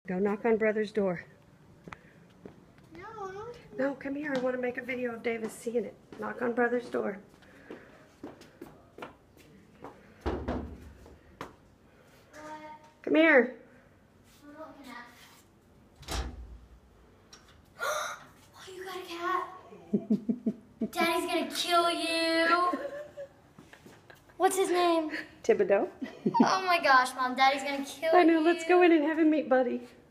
Go knock on brother's door. No. No, come here. I want to make a video of Davis seeing it. Knock on brother's door. What? Come here. What are you looking at? Oh, you got a cat? Daddy's gonna kill you. What's his name? Thibodeau. Oh my gosh, Mom, Daddy's gonna kill you. I know. Let's go in and have him meet Buddy.